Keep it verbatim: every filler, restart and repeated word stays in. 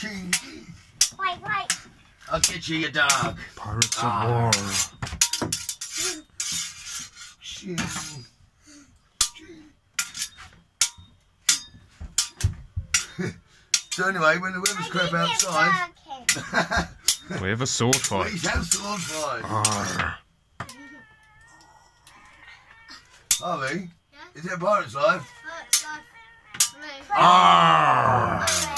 Wait, wait. I'll get you, you dog. Pirates Ah. of War. So anyway, when the weather's crap outside, We have a sword fight. we have sword fight. Arr. Harvey, is it a pirate's life? Pirate's life. Arr.